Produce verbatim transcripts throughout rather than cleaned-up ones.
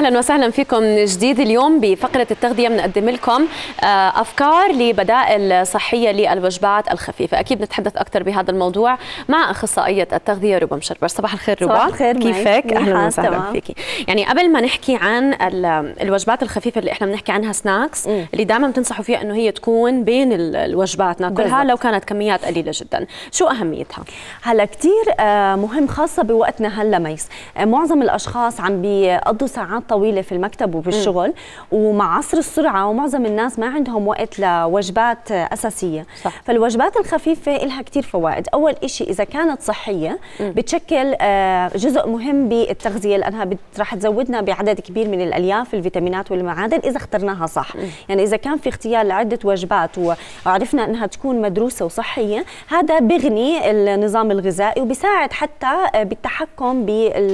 اهلا وسهلا فيكم من جديد. اليوم بفقره التغذيه بنقدم لكم افكار لبدائل صحيه للوجبات الخفيفه. اكيد نتحدث اكثر بهذا الموضوع مع اخصائيه التغذيه ربا مشربر. صباح الخير ربا. صباح الخير. كيفك؟ اهلا وسهلا فيكي. يعني قبل ما نحكي عن الوجبات الخفيفه اللي احنا بنحكي عنها سناكس م. اللي دائما بتنصحوا فيها انه هي تكون بين الوجبات ناكلها لو كانت كميات قليله جدا، شو اهميتها؟ هلا كثير مهم خاصه بوقتنا هلا ميس. معظم الاشخاص عم بيقضوا ساعات طويله في المكتب وبالشغل، م. ومع عصر السرعه ومعظم الناس ما عندهم وقت لوجبات اساسيه. صح. فالوجبات الخفيفه لها كثير فوائد. اول شيء اذا كانت صحيه م. بتشكل جزء مهم بالتغذيه لانها راح تزودنا بعدد كبير من الالياف الفيتامينات والمعادن اذا اخترناها صح. م. يعني اذا كان في اختيار لعده وجبات وعرفنا انها تكون مدروسه وصحيه، هذا بغني النظام الغذائي وبيساعد حتى بالتحكم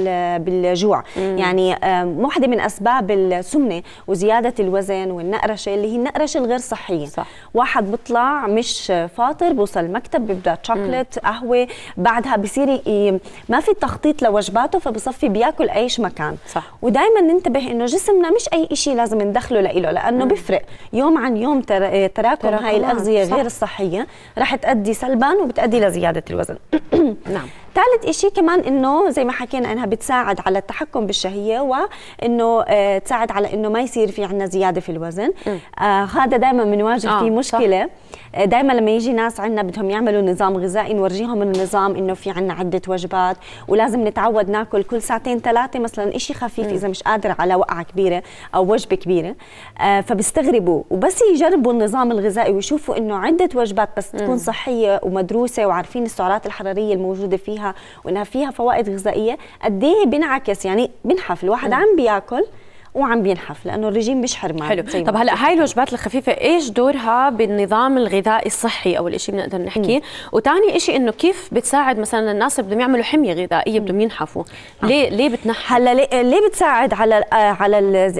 بالجوع. مم. يعني واحده من اسباب السمنه وزياده الوزن والنقرشه اللي هي النقرشه الغير صحيه. صح. واحد بيطلع مش فاطر، بوصل المكتب بيبدا شوكليت قهوه، بعدها بصير ما في تخطيط لوجباته فبصفي بياكل اي مكان. صح. ودائما ننتبه انه جسمنا مش اي شيء لازم ندخله له لانه بيفرق يوم عن يوم. تراكم هاي الاغذيه غير الصحيه رح تؤدي سلبا وبتؤدي لزياده الوزن. نعم. ثالث شيء كمان انه زي ما حكينا انها بتساعد على التحكم بالشهيه وانه آه تساعد على انه ما يصير في عندنا زياده في الوزن. آه هذا دائما بنواجه آه فيه مشكله. آه دائما لما يجي ناس عندنا بدهم يعملوا نظام غذائي نورجيهم النظام انه في عندنا عده وجبات ولازم نتعود ناكل كل ساعتين ثلاثه مثلا شيء خفيف. م. اذا مش قادر على وقعه كبيره او وجبه كبيره آه فبيستغربوا، وبس يجربوا النظام الغذائي ويشوفوا انه عده وجبات بس م. تكون صحيه ومدروسه وعارفين السعرات الحراريه الموجوده فيها وانها فيها فوائد غذائيه قد ايه بينعكس. يعني بنحف الواحد م. عم بياكل وعم بينحف لانه الرجيم مش حرمان. حلو. طب هلا هاي الوجبات الخفيفه ايش دورها بالنظام الغذائي الصحي؟ اول شيء بنقدر نحكي، وثاني شيء انه كيف بتساعد مثلا الناس اللي بدهم يعملوا حميه غذائيه بدهم ينحفوا. آه. ليه ليه بتنحف؟ هلا ليه, ليه بتساعد على على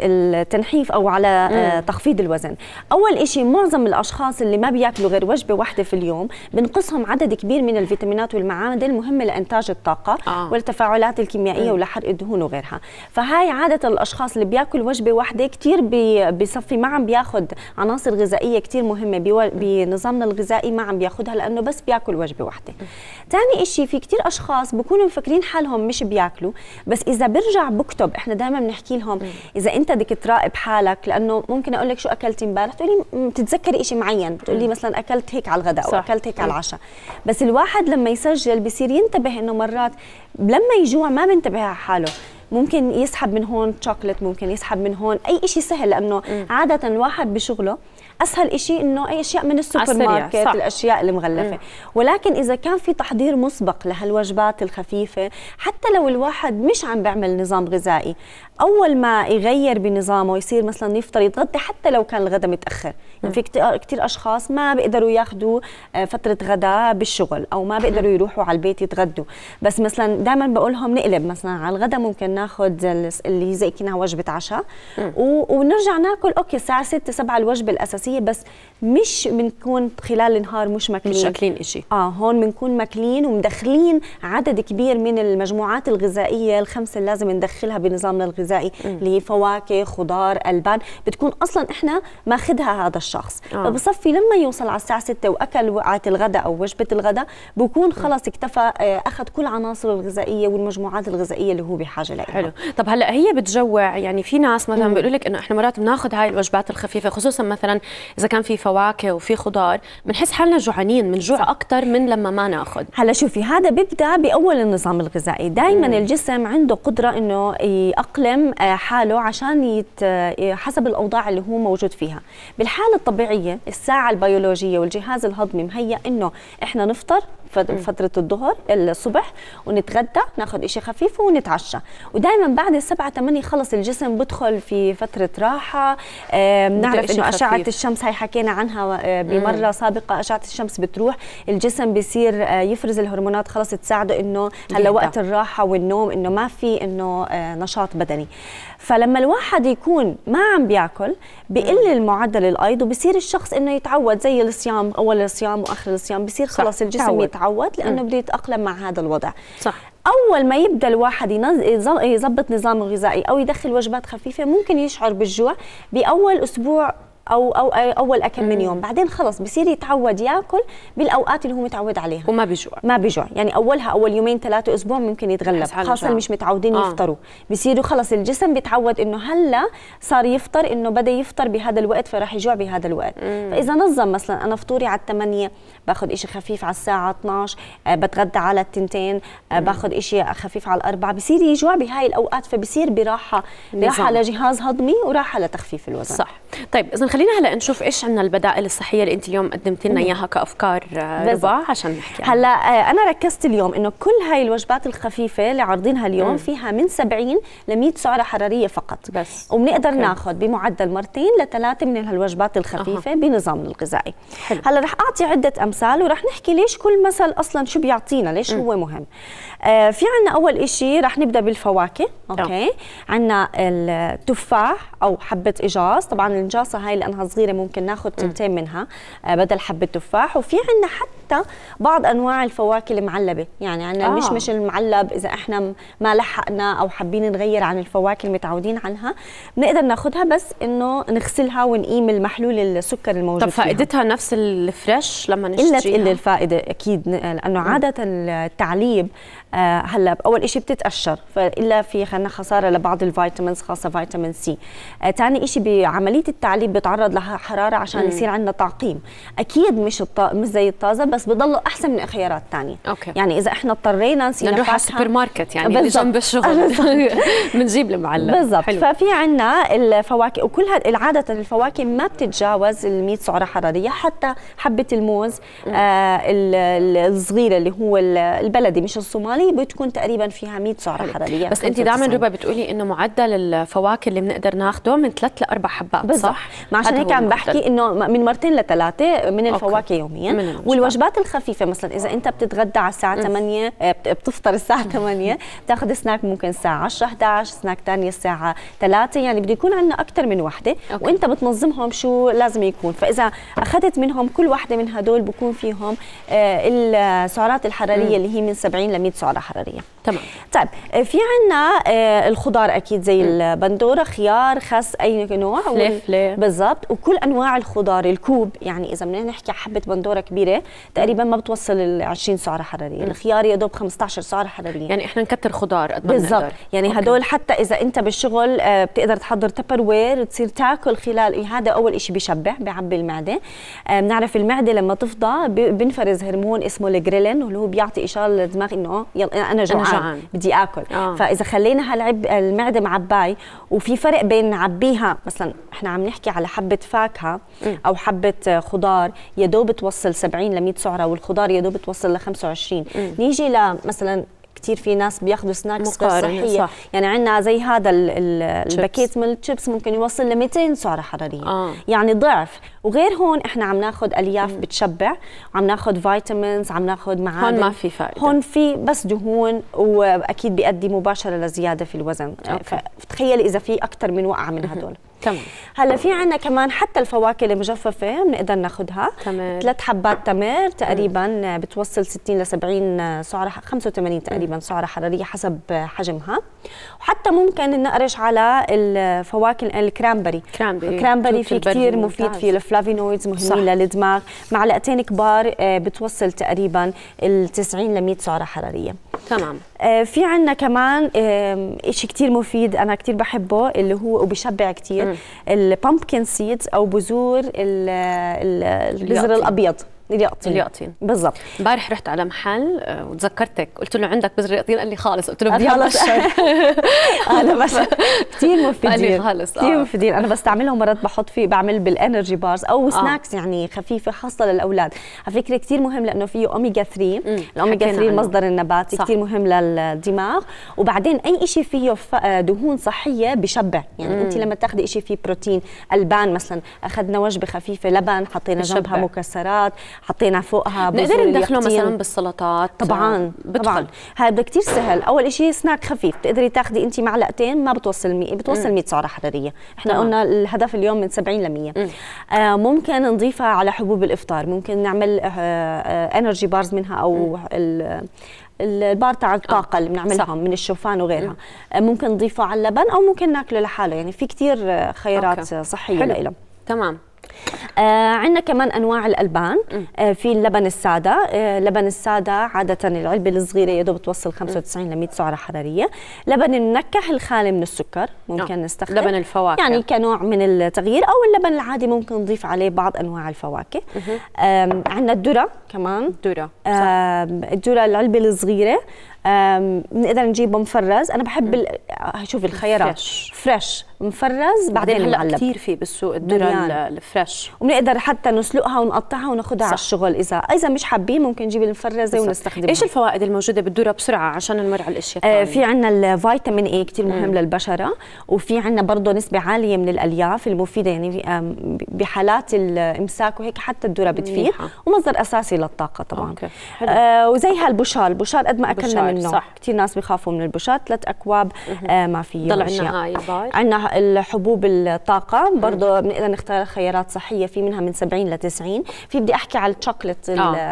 التنحيف او على مم. تخفيض الوزن؟ اول شيء معظم الاشخاص اللي ما بياكلوا غير وجبه واحده في اليوم بنقصهم عدد كبير من الفيتامينات والمعادن المهمه لانتاج الطاقه آه. والتفاعلات الكيميائيه مم. ولحرق الدهون وغيرها. فهاي عاده الاشخاص اللي بياكل وجبه واحده كثير بصفي ما عم بياخذ عناصر غذائيه كثير مهمه بنظامنا الغذائي، ما عم بياخذها لانه بس بياكل وجبه واحده. ثاني شيء في كثير اشخاص بكونوا مفكرين حالهم مش بياكلوا، بس اذا برجع بكتب احنا دائما بنحكي لهم اذا انت بدك تراقب حالك، لانه ممكن اقول لك شو اكلتي امبارح تقولي بتتذكري شيء معين، بتقولي مثلا اكلت هيك على الغداء او اكلت هيك على العشاء. بس الواحد لما يسجل بصير ينتبه انه مرات لما يجوع ما بينتبه على حاله، ممكن يسحب من هون شوكليت، ممكن يسحب من هون اي شيء سهل، لانه م. عاده الواحد بشغله اسهل شيء انه اي اشياء من السوبر ماركت، الاشياء المغلفه. م. ولكن اذا كان في تحضير مسبق لهالوجبات الخفيفه، حتى لو الواحد مش عم بيعمل نظام غذائي، اول ما يغير بنظامه يصير مثلا يفطر يتغدى حتى لو كان الغداء متاخر. يعني في كثير اشخاص ما بيقدروا ياخذوا فتره غداء بالشغل او ما بيقدروا يروحوا على البيت يتغدوا، بس مثلا دائما بقول لهم نقلب مثلا على الغداء ممكن ناخذ اللي هي زي كأنها وجبه عشاء ونرجع ناكل اوكي الساعه ستة سبعة الوجبه الاساسيه، بس مش بنكون خلال النهار مش ماكلين مش اكلين شيء. اه هون بنكون ماكلين ومدخلين عدد كبير من المجموعات الغذائيه الخمسه اللي لازم ندخلها بنظامنا الغذائي، اللي هي فواكه، خضار، البان، بتكون اصلا احنا ماخذها هذا الشخص. آه. فبصفي لما يوصل على الساعه ستة واكل وقعه الغداء او وجبه الغداء بكون خلص اكتفى اخذ كل عناصر الغذائيه والمجموعات الغذائيه اللي هو بحاجه لها. حلو. طب هلا هي بتجوع، يعني في ناس مثلا بيقولوا لك انه احنا مرات بناخذ هاي الوجبات الخفيفه خصوصا مثلا اذا كان في فواكه وفي خضار بنحس حالنا جوعانين، بنجوع اكثر من لما ما ناخذ. هلا شوفي هذا بيبدا باول النظام الغذائي، دائما الجسم عنده قدره انه يأقلم حاله عشان يت... حسب الاوضاع اللي هو موجود فيها. بالحاله الطبيعيه الساعه البيولوجيه والجهاز الهضمي مهيأ انه احنا نفطر فترة الظهر الصبح ونتغدى ناخذ شيء خفيف ونتعشى، ودائما بعد السبعة ثمانية خلص الجسم بدخل في فترة راحة. بنعرف انه أشعة الشمس هاي حكينا عنها بمرة سابقة، أشعة الشمس بتروح الجسم بيصير يفرز الهرمونات خلص تساعده انه هلا وقت الراحة والنوم، انه ما في انه نشاط بدني. فلما الواحد يكون ما عم بياكل بقل المعدل الايض وبصير الشخص انه يتعود زي الصيام، اول الصيام واخر الصيام بصير خلص الجسم تعود. يتعود لانه بده يتاقلم مع هذا الوضع. صح. اول ما يبدا الواحد يظبط نظامه الغذائي او يدخل وجبات خفيفه ممكن يشعر بالجوع باول اسبوع او او اول اكل من يوم، بعدين خلص بصير يتعود ياكل بالاوقات اللي هو متعود عليها وما بيجوع. ما بيجوع يعني اولها اول يومين ثلاثه اسبوع ممكن يتغلب، خاصه اللي مش متعودين آه. يفطروا، بصيروا خلص الجسم بيتعود انه هلا صار يفطر، انه بدا يفطر بهذا الوقت فراح يجوع بهذا الوقت. مم. فاذا نظم مثلا انا فطوري على الثمانية، باخذ شيء خفيف على الساعه اثنعش، آه بتغدى على التنتين، آه باخذ شيء خفيف على الأربعة، بصير يجوع بهاي الاوقات، فبصير براحه براحه لجهاز هضمي وراحه لتخفيف الوزن. صح. طيب اذا خلينا هلا نشوف ايش عندنا البدائل الصحيه اللي انت اليوم قدمتي لنا اياها كافكار ربا عشان نحكي عنها. هلا انا ركزت اليوم انه كل هاي الوجبات الخفيفه اللي عارضينها اليوم مم. فيها من سبعين ل مية سعره حراريه فقط بس، وبنقدر ناخذ بمعدل مرتين لثلاثه من هالوجبات الخفيفه أه. بنظامنا الغذائي. حلو. هلا رح اعطي عده امثال ورح نحكي ليش كل مثل اصلا شو بيعطينا، ليش مم. هو مهم. آه في عندنا اول شيء رح نبدا بالفواكه. اوكي. عندنا التفاح او حبه اجاص، طبعا الجاصه هاي لانها صغيره ممكن ناخذ تنتين منها آه بدل حبه تفاح. وفي عندنا حتى بعض انواع الفواكه المعلبه، يعني عندنا آه. المشمش المعلب اذا احنا ما لحقنا او حابين نغير عن الفواكه المتعودين عنها بنقدر ناخذها، بس انه نغسلها ونقيم المحلول السكر الموجود. طب فائدتها فيها نفس الفريش لما نشتريها؟ الا تقل الفائده اكيد، لانه عاده التعليب آه هلا اول شيء بتتقشر، فالا في خلينا خساره لبعض الفيتامينز خاصه فيتامين سي. آه ثاني شيء بعمليه التعليب بتعرض لها حراره عشان مم. يصير عندنا تعقيم. اكيد مش الط... مش زي الطازه، بس بضله احسن من خيارات ثانيه. يعني اذا احنا اضطرينا نسينا نروح على السوبر ماركت يعني اللي جنب الشغل بنجيب المعلب بالضبط. ففي عندنا الفواكه، وكل هذا عاده الفواكه ما بتتجاوز ال مية سعره حراريه، حتى حبه الموز آه الصغيره اللي هو البلدي مش الصومالي بتكون تقريبا فيها مية سعره حراريه. بس انت دائما ربا بتقولي انه معدل الفواكه اللي بنقدر ناخده من ثلاث لاربع حبات، صح؟ ما عشان هيك عم بحكي انه من مرتين لثلاثه من الفواكه يوميا. والوجبات الخفيفه مثلا اذا انت بتتغدى على الساعه ثمانية بتفطر الساعه ثمانية بتاخذ سناك ممكن الساعه عشرة إحدى عشر، سناك ثانيه الساعه ثلاثة، يعني بده يكون عندنا اكثر من وحده وانت بتنظمهم شو لازم يكون. فاذا اخذت منهم كل وحده من هدول بكون فيهم آه السعرات الحراريه اللي هي من سبعين ل مية سعره حراريه. تمام. طيب في عندنا آه الخضار اكيد زي البندوره، خيار، خس، اي نوع فلفله بالضبط، وكل انواع الخضار الكوب. يعني اذا بدنا نحكي حبه بندوره كبيره تقريبا ما بتوصل ال عشرين سعره حراريه، الخيار يا دوب خمسة عشر سعره حراريه. يعني احنا نكتر خضار قد ما بالضبط. يعني أوكي. هدول حتى اذا انت بالشغل آه بتقدر تحضر تبر وير تصير تاكل خلال، هذا اول شيء بيشبع بيعبي المعده. آه بنعرف المعده لما تفضى بنفرز هرمون اسمه الجريلين واللي هو بيعطي اشاره للدماغ انه يلا انا جوعان, أنا جوعان. بدي اكل. آه. فاذا خلينا هالعب المعده معباي، وفي فرق بين نعبيها مثلا احنا عم نحكي على حبه فاكهه م. او حبه خضار يا دوب توصل سبعين ل مية سعره، والخضار يا دوب توصل ل خمسة وعشرين. م. نيجي لمثلا كثير في ناس بياخذوا سناكس صحيه، صح. يعني عندنا زي هذا الباكيت من الشيبس ممكن يوصل ل مئتين سعره حراريه. آه. يعني ضعف. وغير هون احنا عم ناخذ الياف مم. بتشبع، وعم ناخذ فيتامينز، عم ناخذ معادن. هون ما في فائده، هون في بس دهون، واكيد بيؤدي مباشره لزياده في الوزن. فتخيلي اذا في اكثر من وقعه من هدول. تمام. هلا في عندنا كمان حتى الفواكه المجففه بنقدر ناخذها. ثلاث حبات تمر تقريبا مم. بتوصل ستين ل سبعين سعره، خمسة وثمانين تقريبا سعره حراريه حسب حجمها. وحتى ممكن نقرش على الفواكه الكرامبري. كرامبري, كرامبري في كثير مفيد، فيه الفلافينويدز مهمين للدماغ. معلقتين كبار بتوصل تقريبا ال تسعين ل مية سعره حراريه. تمام. في عندنا كمان شيء كثير مفيد انا كثير بحبه اللي هو وبشبع كثير، البامبكن سيدز او بذور البذر الابيض، اليقطين. اليقطين بالضبط. امبارح رحت على محل وتذكرتك قلت له عندك بذر يقطين؟ قال لي خالص. قلت له بدي ابشر. انا بس كثير مفيدين. قال لي خالص كثير مفيدين. انا بستعملهم مرات بحط فيه، بعمل بالانرجي بارز او سناكس آه. يعني خفيفه خاصه للاولاد. على فكره كثير مهم لانه فيه اوميجا ثلاثة. الاوميجا ثلاثة المصدر النباتي كثير مهم للدماغ. وبعدين اي شيء فيه دهون صحيه بشبع. يعني مم. انت لما تاخذي شيء فيه بروتين، البان مثلا اخذنا وجبه خفيفه لبن، حطينا جنبها مكسرات، حطينا فوقها بنقدر ندخله مثلا بالسلطات. طبعا بدخل. طبعا هذا كثير سهل. اول شيء سناك خفيف بتقدري تاخذي انت معلقتين ما بتوصل مية، بتوصل مية سعره حراريه. احنا طبعا. قلنا الهدف اليوم من سبعين ل مية. آه ممكن نضيفها على حبوب الافطار، ممكن نعمل آه آه انرجي بارز منها او البار تاع الطاقه آه. اللي بنعملهم من الشوفان وغيرها، مم. ممكن نضيفه على اللبن او ممكن ناكله لحاله، يعني في كثير خيارات أوكي. صحيه له. تمام. آه عندنا كمان انواع الالبان. آه في اللبن الساده. آه لبن الساده عاده العلبه الصغيره يا دوب توصل خمسة وتسعين ل مئة سعره حراريه. لبن المنكه الخالي من السكر ممكن آه. نستخدم لبن الفواكه يعني كنوع من التغيير، او اللبن العادي ممكن نضيف عليه بعض انواع الفواكه. آه عندنا الذره كمان. الذره آه الذره العلبه الصغيره بنقدر نجيبه مفرز. انا بحب ال... شوف الخيارات فريش, فريش مفرز بعدين هلا كثير في بالسوق الذره الفريش، وبنقدر حتى نسلقها ونقطعها وناخذها على الشغل. اذا اذا مش حابين ممكن نجيب المفرزه ونستخدمها. ايش الفوائد الموجوده بالذره بسرعه عشان نمر على الاشياء الثانيه؟ آه في عندنا الفيتامين اي كثير مهم مم. للبشره، وفي عندنا برضه نسبه عاليه من الالياف المفيده، يعني بحالات الامساك وهيك حتى الذره بتفيد، ومصدر اساسي للطاقه طبعا. آه وزي هالبشار، البشار قد ما اكلنا منه كثير ناس بيخافوا من البشار، ثلاث اكواب آه ما في ضل عندنا هاي البار. عندنا الحبوب الطاقه برضه بنقدر نختار خيارات صحيه، في منها من سبعين ل تسعين. في بدي احكي على الشوكليت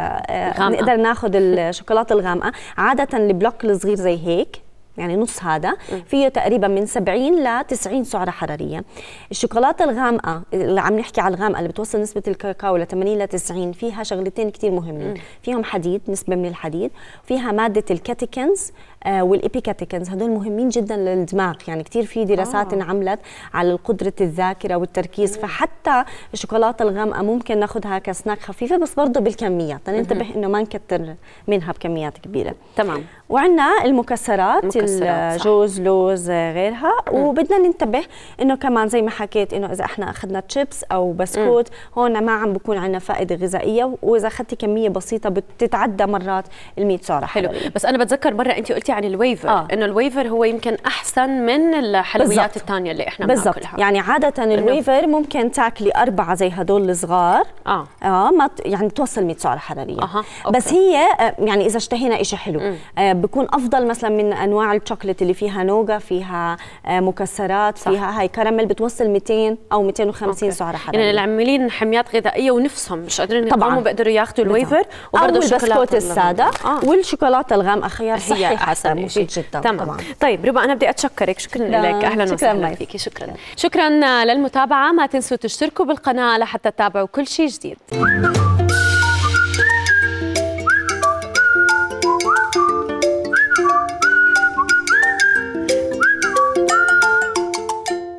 آه نقدر ناخذ الشوكولاته الغامقه، عاده البلوك الصغير زي هيك يعني نص هذا فيه تقريبا من سبعين ل تسعين سعره حراريه. الشوكولاته الغامقه اللي عم نحكي على الغامقه اللي بتوصل نسبه الكاكاو ل ثمانين ل تسعين فيها شغلتين كثير مهمين، فيهم حديد، نسبه من الحديد، فيها ماده الكاتيكنز آه والإيبيكاتيكنز، هدول مهمين جدا للدماغ، يعني كثير في دراسات آه. انعملت على قدره الذاكره والتركيز. مم. فحتى الشوكولاته الغامقه ممكن ناخذها كسناك خفيفه، بس برضه بالكميات، ننتبه انه ما نكتر منها بكميات كبيره. تمام. وعندنا المكسرات، الجوز، لوز، غيرها. مم. وبدنا ننتبه انه كمان زي ما حكيت انه اذا احنا اخذنا تشيبس او بسكوت مم. هون ما عم بكون عندنا فائده غذائيه، واذا اخذتي كميه بسيطه بتتعدى مرات ال مئة سعره حلو. بس انا بتذكر مره انت قلتي عن الويفر آه. انه الويفر هو يمكن احسن من الحلويات الثانيه اللي احنا بناكلها. بالضبط، يعني عاده الويفر ممكن تاكلي اربعه زي هدول الصغار اه اه ما يعني توصل مئة سعره حراريه. آه. بس هي يعني اذا اشتهينا شيء حلو آه بكون افضل مثلا من انواع الشوكليت اللي فيها نوغا، فيها آه مكسرات، صح. فيها هاي كراميل بتوصل مئتين او مئتين وخمسين سعره حراريه. يعني اللي عاملين حميات غذائيه ونفسهم مش قادرين يقوموا بيقدروا ياخذوا الويفر وبرضه البسكوت الساده آه. والشوكولاته الغامقه خيار صحي حسن مفيد جدا. تمام. طبعا. طيب ربا انا بدي اتشكرك، شكرا لك، اهلا وسهلا فيكي. شكرا شكرا للمتابعه، ما تنسوا تشتركوا بالقناه لحتى تتابعوا كل شيء جديد.